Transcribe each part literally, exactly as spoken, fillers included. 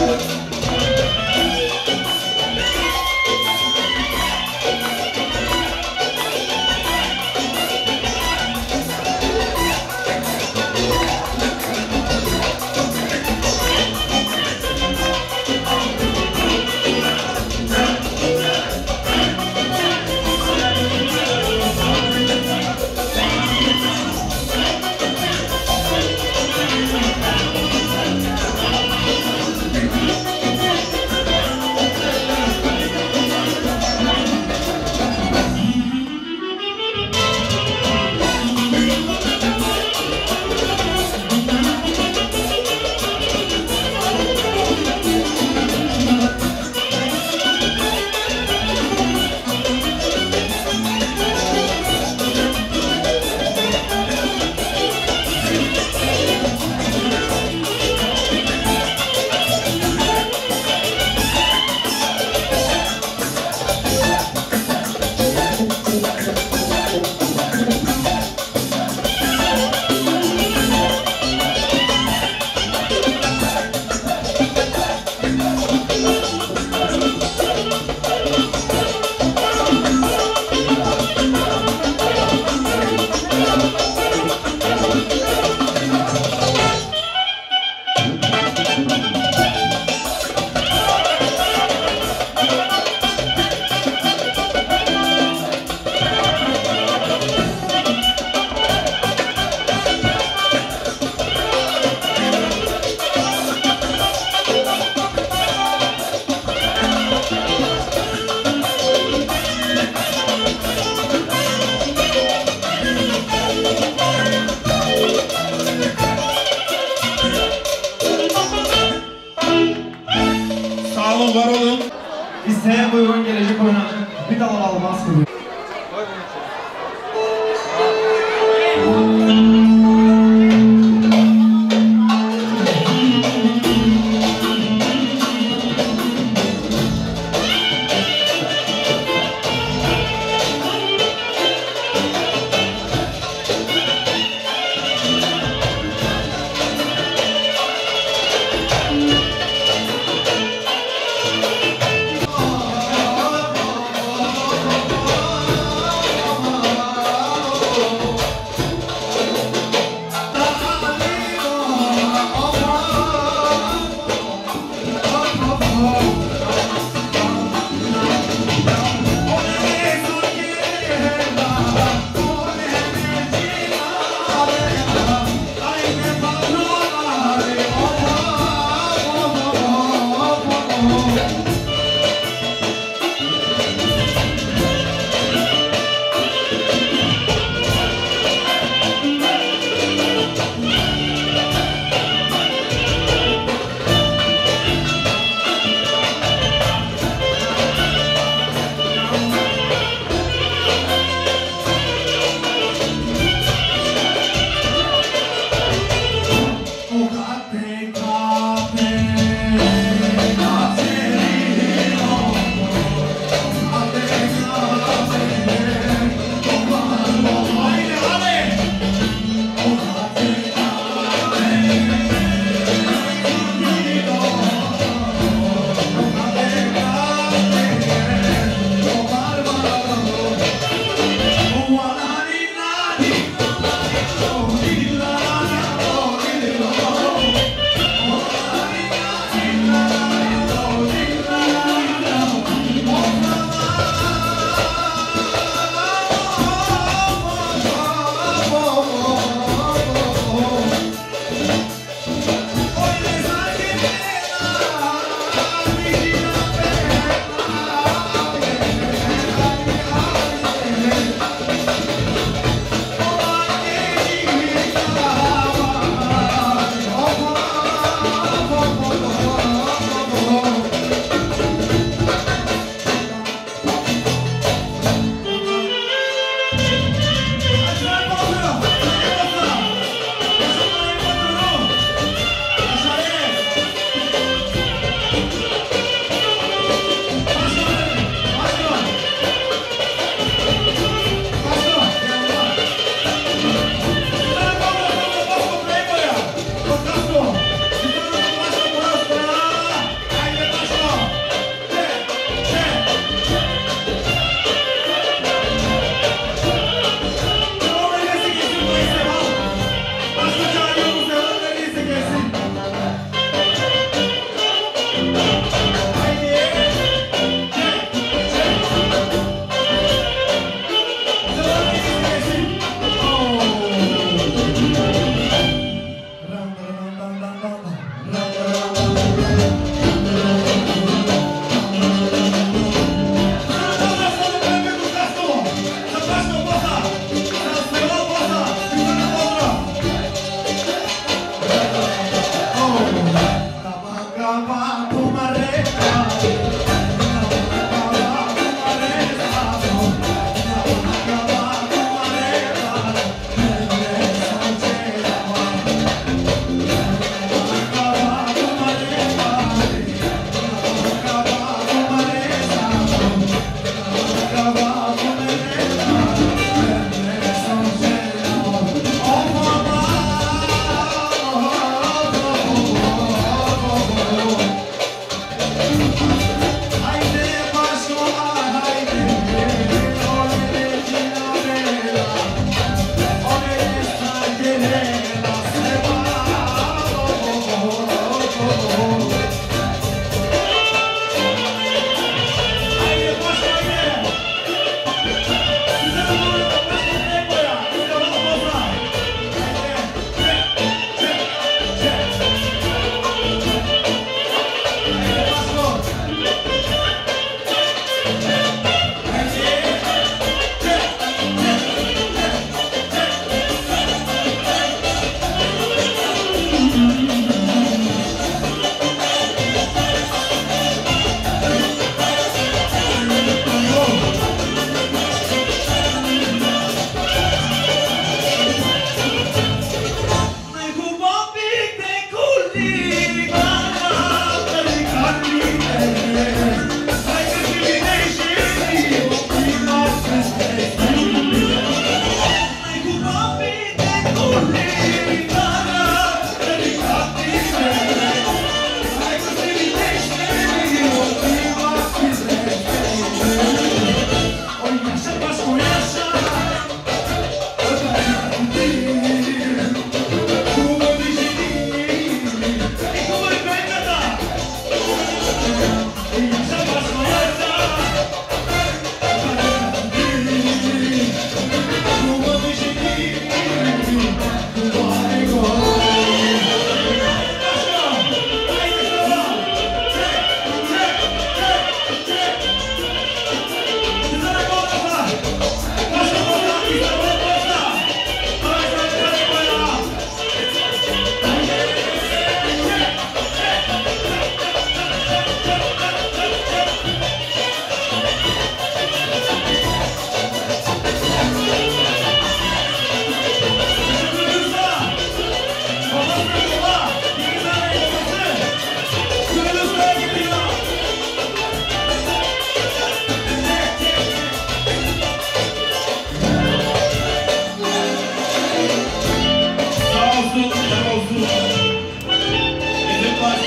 Var olun. İsteyen uygun gelecek oynanacak. Bir dal almaz kılıyor. Oh,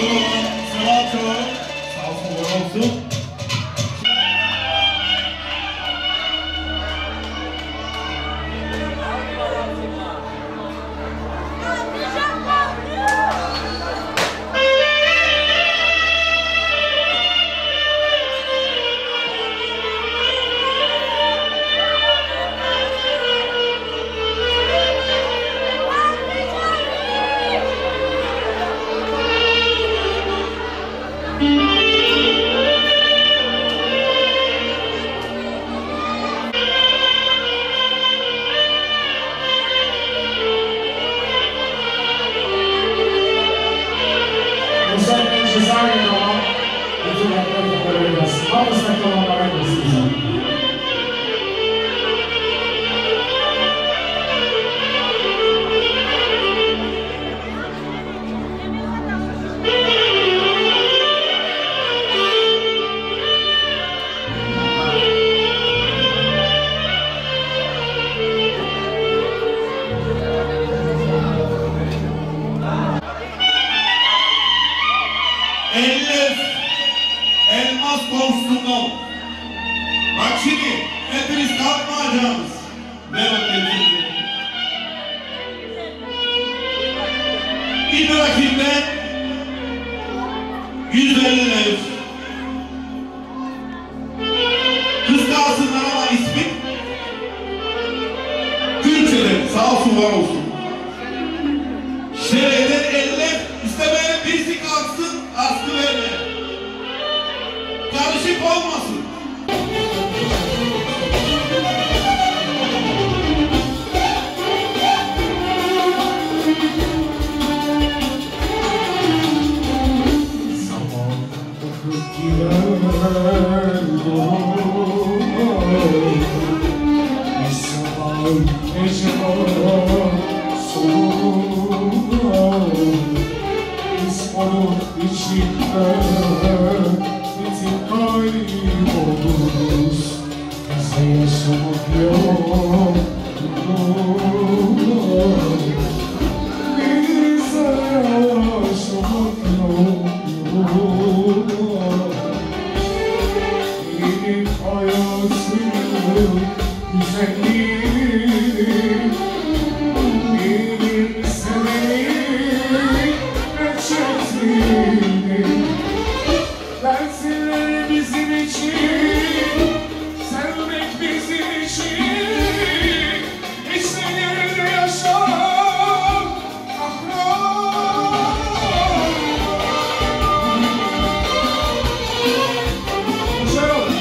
olsun, Sıvaço. Sağ olsun, var olsun. Elif elmas konusunda bak şimdi hepiniz kalkmayacağınız merak etmeyin. Bir rakimden yüz elli lira. Kızkansınlar ama ismi Gülçeler, sağ olsun var olsun. Şereften elli istemeyen birisi kalksın, askı verme. Karışık olmasın. Zaman akıp gider bir sabah gece var soğuk biz onun içinde bitip kayboluruz bize yaşamak yok bize yaşamak yok yeni hayatın güzelliği bir seneyi geçirdiğini dersinler bizim için sevmek bizim için içlerinde yaşam ahram Şarap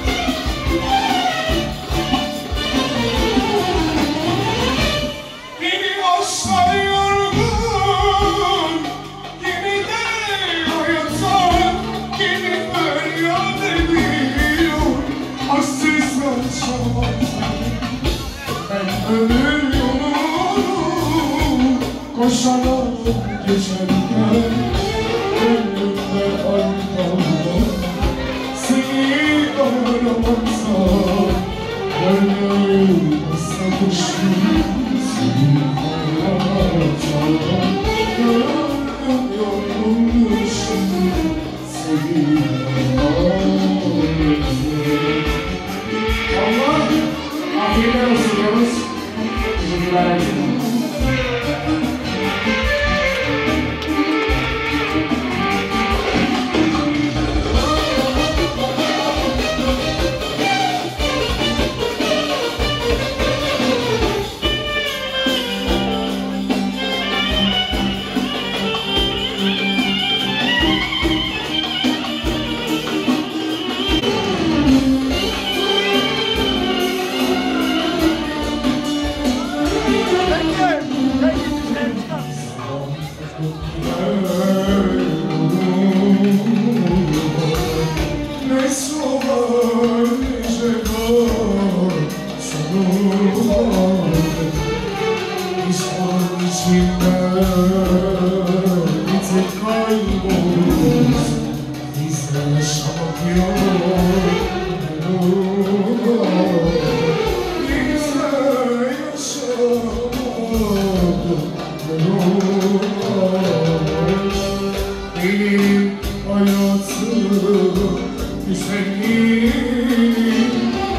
Beni aşklar yorgun Kimi de hayatlar Kimi feryat ediyor Aşksız yaşamaktan Ben ömür yolu Koşarak geçerken Gönlümde arkamda Seni aramaksa Gönlüm ıslatışım Seni hayata Gönlüm yorulmuşum Seni Allah afiyetler olsun diyoruz. Teşekkürler. Ne soğar ne cevap soğar Biz onun içinde bitip kayboluruz Bizde yaşamak yok Bizde yaşamak yok benim hayatım güzelim,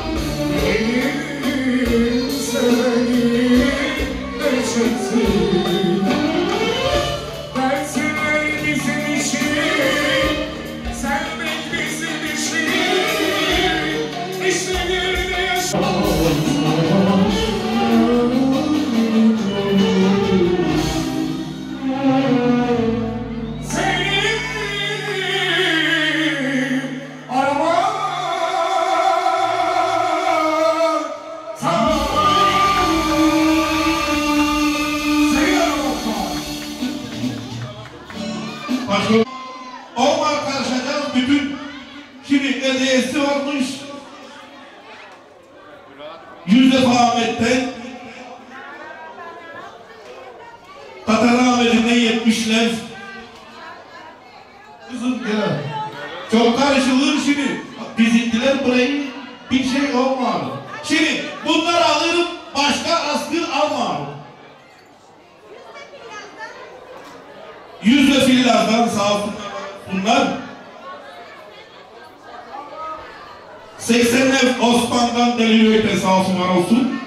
benim sevenim reçetim. Dertler bizim için, sevmek bizim için, işte geride yaşamak. Omar karışacağız bütün. Şimdi hediyesi varmış. Yüzef Ahmet'ten Tatar Ahmet'ine yetmişler. Kızım ya. Çok karışılır şimdi. Bizimkiler burayı bir şey olmaz. Şimdi bunları alırım, başka askı almam. Yüzde fillerden sağ olsun bunlar. seksen Osman'dan deliriyor sağ olsun var olsun.